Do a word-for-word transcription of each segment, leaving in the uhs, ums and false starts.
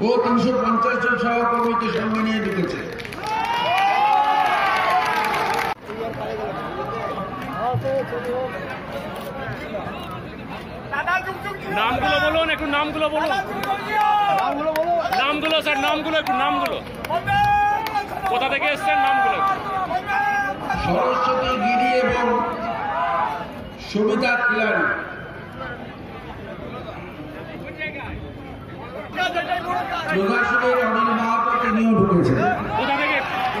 ও তিনশো পঞ্চাশ জন সহকর্মীকে সঙ্গে নিয়ে ঢুকেছে। নামগুলো বলুন, একটু নামগুলো বলুন, নামগুলো স্যার, নামগুলো একটু, নামগুলো কোথা থেকে এসছেন, নামগুলো। সরস্বতী গিরি এবং সবিতা খিলাড়ি। যোগাসনের অনিল মাহাতো তিনিও ঢুকেছেন। কোথা থেকে?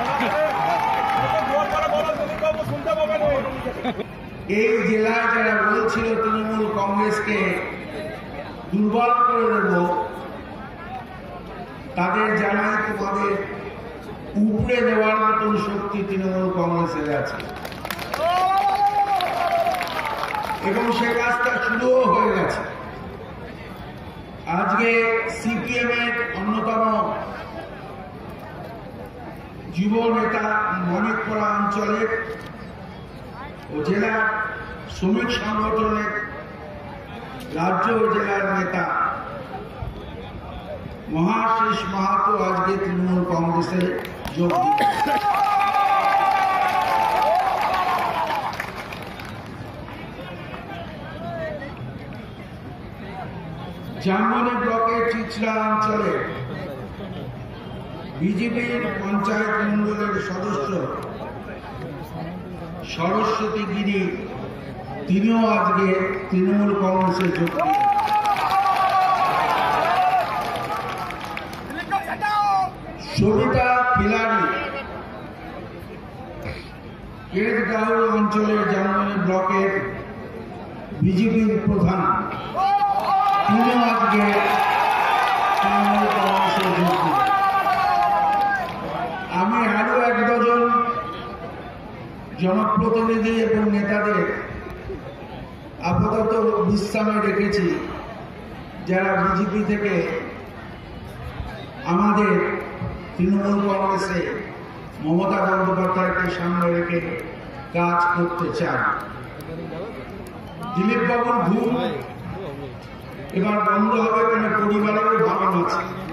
এই জেলায় যারা বলছিল তৃণমূল কংগ্রেসকে দুর্বল করে দেব, তাদের জানাই তোমাদের উপড়ে দেওয়ার মতন শক্তি তৃণমূল কংগ্রেসের আছে এবং সে কাজটা শুরুও হয়ে গেছে। আজকে সিপিএম এর অন্যতম যুব নেতা মানিকপাড়া অঞ্চলের ও জেলা শ্রমিক সংগঠনের রাজ্য ও জেলার নেতা মহাশিস মাহাতো আজকে তৃণমূল কংগ্রেসে যোগ দিয়েছেন। জামবনি ব্লকের চিচড়া অঞ্চলে বিজেপির পঞ্চায়েত মন্ডলের সদস্য সরস্বতী গিরি তিনিও আজকে তৃণমূল কংগ্রেসে যোগ দিয়েছেন। সবিতা খিলাড়ি কেরগাঁও অঞ্চলের জামবনি ব্লকের বিজেপির প্রধান, তিনিও আজকে তৃণমূল কংগ্রেসে যোগ দিয়েছেন। আমি আরো এক ডজন জনপ্রতিনিধি এবং নেতাদের আপাতত বিশ্রামে রেখেছি, যারা বিজেপি থেকে আমাদের তৃণমূল কংগ্রেসে মমতা বন্দ্যোপাধ্যায়কে সামনে রেখে কাজ করতে চান। দিলীপ বাবুর ঘুম এবার বন্ধ হবে, কেন পরিবারেরও ভাবনা আছে।